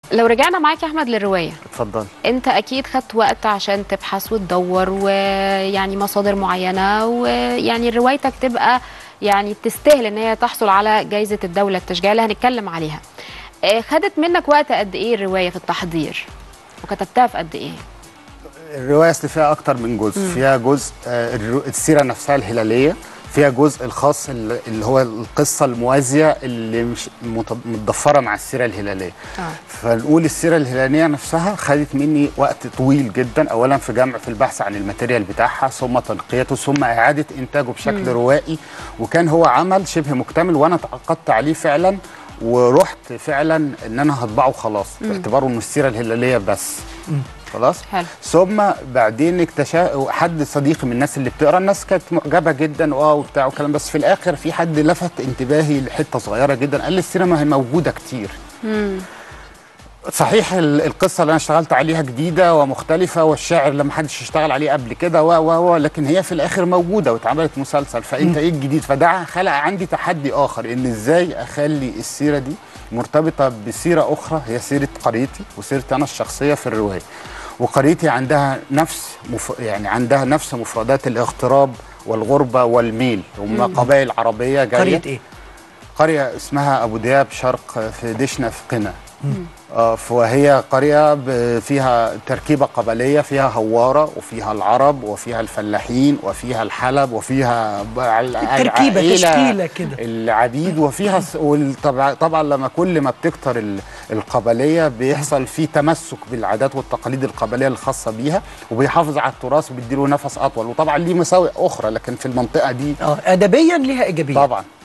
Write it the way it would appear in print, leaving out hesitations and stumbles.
لو رجعنا معاك يا احمد للروايه، اتفضل. انت اكيد خدت وقت عشان تبحث وتدور ويعني مصادر معينه، ويعني روايتك تبقى يعني تستاهل ان هي تحصل على جائزه الدوله التشجيعيه اللي هنتكلم عليها. خدت منك وقت قد ايه الروايه في التحضير، وكتبتها في قد ايه؟ الروايه اصل فيها اكتر من جزء. فيها جزء السيره نفسها الهلاليه، فيها جزء الخاص اللي هو القصه الموازيه اللي مش متضفره مع السيره الهلاليه. فنقول السيره الهلاليه نفسها خدت مني وقت طويل جدا، اولا في في البحث عن الماتيريال بتاعها، ثم تنقيته، ثم اعاده انتاجه بشكل روائي. وكان هو عمل شبه مكتمل، وانا تعاقدت عليه فعلا ورحت فعلا ان انا هطبعه خلاص، باعتباره انه السيره الهلاليه بس. خلاص. حلو. ثم بعدين اكتشف حد صديقي من الناس اللي بتقرا، الناس كانت معجبه جدا وبتاع وكلام، بس في الاخر في حد لفت انتباهي لحته صغيره جدا، قال لي السيره ما هي موجوده كتير. صحيح القصه اللي انا اشتغلت عليها جديده ومختلفه، والشاعر اللي ما حدش اشتغل عليه قبل كده لكن هي في الاخر موجوده واتعملت مسلسل، فانت ايه الجديد؟ فده خلق عندي تحدي اخر، ان ازاي اخلي السيره دي مرتبطه بسيره اخرى هي سيره قريتي وسيرتي انا الشخصيه في الروايه. وقريتي عندها عندها نفس مفردات الاغتراب والغربه والميل، هم قبائل عربيه جايه. قريه ايه؟ قريه اسمها ابو دياب شرق في دشنا في قنا. فهي قرية فيها تركيبة قبلية، فيها هوارة وفيها العرب وفيها الفلاحين وفيها الحلب وفيها تركيبة تشكيلة كده العبيد وفيها طبعا لما كل ما بتكتر القبلية بيحصل فيه تمسك بالعادات والتقاليد القبلية الخاصة بيها، وبيحافظ على التراث وبيديله نفس أطول. وطبعا ليه مساوئ أخرى، لكن في المنطقة دي أدبيا ليها إيجابية طبعا.